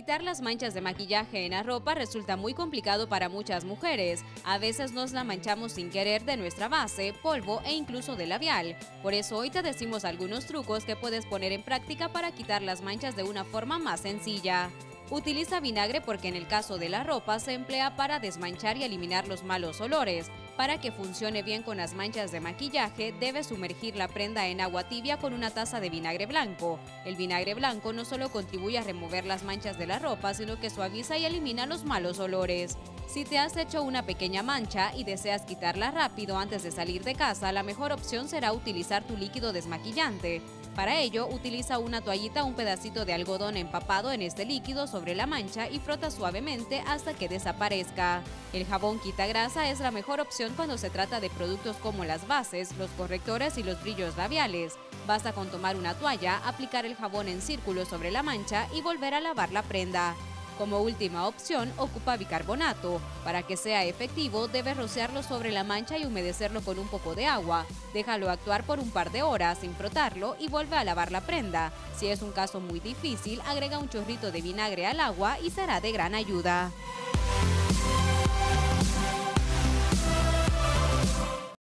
Quitar las manchas de maquillaje en la ropa resulta muy complicado para muchas mujeres. A veces nos la manchamos sin querer de nuestra base, polvo e incluso de labial. Por eso hoy te decimos algunos trucos que puedes poner en práctica para quitar las manchas de una forma más sencilla. Utiliza vinagre porque en el caso de la ropa se emplea para desmanchar y eliminar los malos olores. Para que funcione bien con las manchas de maquillaje, debes sumergir la prenda en agua tibia con una taza de vinagre blanco. El vinagre blanco no solo contribuye a remover las manchas de la ropa, sino que suaviza y elimina los malos olores. Si te has hecho una pequeña mancha y deseas quitarla rápido antes de salir de casa, la mejor opción será utilizar tu líquido desmaquillante. Para ello, utiliza una toallita o un pedacito de algodón empapado en este líquido sobre la mancha y frota suavemente hasta que desaparezca. El jabón quita grasa es la mejor opción cuando se trata de productos como las bases, los correctores y los brillos labiales. Basta con tomar una toalla, aplicar el jabón en círculos sobre la mancha y volver a lavar la prenda. Como última opción, ocupa bicarbonato. Para que sea efectivo, debes rociarlo sobre la mancha y humedecerlo con un poco de agua. Déjalo actuar por un par de horas sin frotarlo y vuelve a lavar la prenda. Si es un caso muy difícil, agrega un chorrito de vinagre al agua y será de gran ayuda.